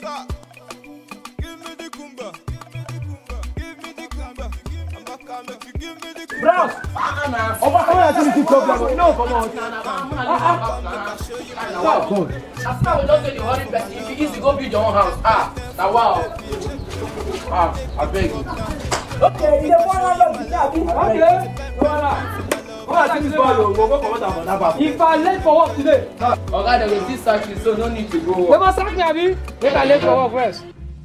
Kumba. Give me the Kumba. Give me the Kumba. I'm back and make you give me the Kumba. Bros! Overcoming problem. No, come on. That's how we don't say the hurry person. If you easy to go build your own house. Now wow. I beg you. Okay, you okay. If I late for work today, Okay, they will just sack you, so no need to go. they must sack me, Abi. Make I late for work first.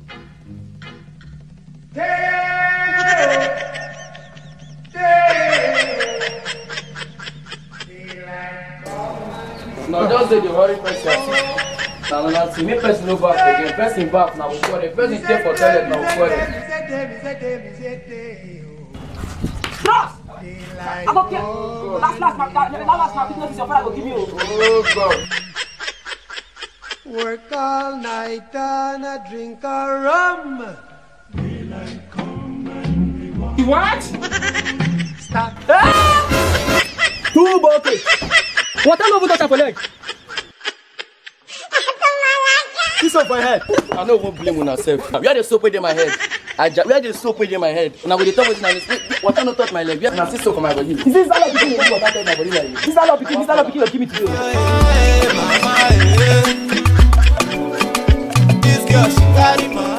No, just say the hurry person. Now, see me person no back again. Person back now we quarrel. Person stay for toilet now we quarrel. I don't care. Last my business is your father will give you. Oh God. Work all night and a drink a rum. Daylight come and we walk. You what? Stop. 2 buckets. What I love that for leg? This up my head. I no even blame on myself. Where the soap in my head? Where the soap in my head? Now with the top of my water not touch my leg. Where na see soap on my body? Is this all picking you water touch my body like this? This all picking you give me to you. This girl, she got it, man.